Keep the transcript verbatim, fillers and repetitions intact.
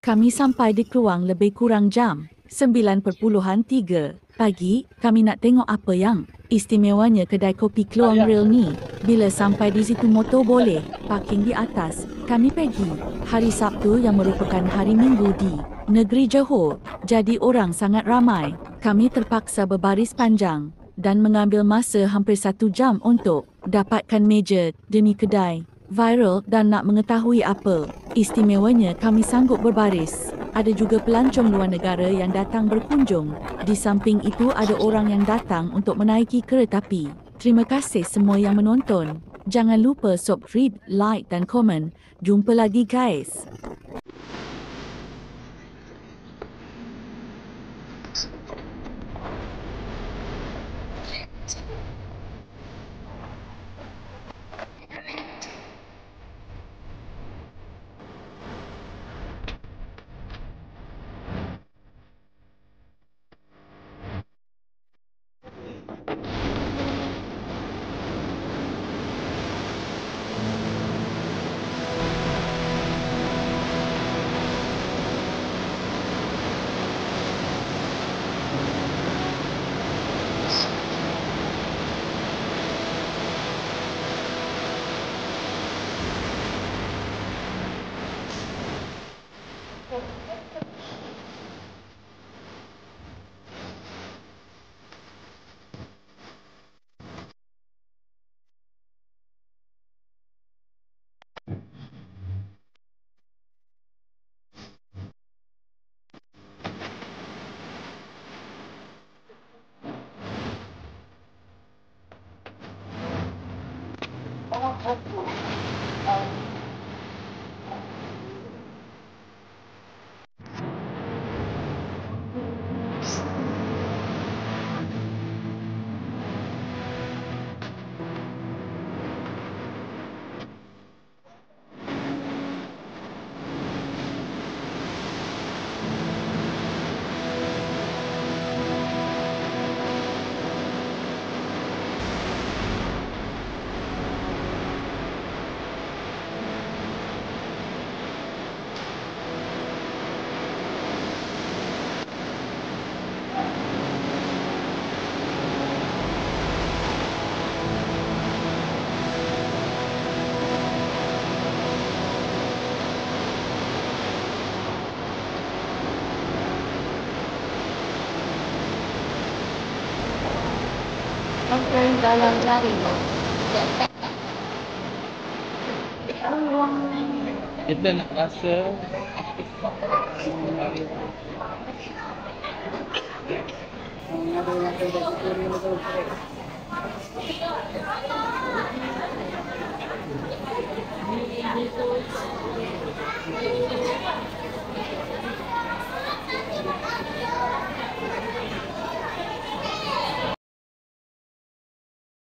Kami sampai di Kluang lebih kurang jam sembilan tiga pagi. Kami nak tengok apa yang istimewanya kedai kopi Kluang Real ni. Bila sampai di situ motor boleh parking di atas. Kami pergi hari Sabtu yang merupakan hari Minggu di negeri Johor. Jadi orang sangat ramai. Kami terpaksa berbaris panjang dan mengambil masa hampir satu jam untuk dapatkan meja demi kedai viral. Dan nak mengetahui apa istimewanya kami sanggup berbaris. Ada juga pelancong luar negara yang datang berkunjung. Di samping itu ada orang yang datang untuk menaiki keretapi. Terima kasih semua yang menonton. Jangan lupa subscribe, like dan komen. Jumpa lagi guys. Sampai dalam lari. Kita nak rasa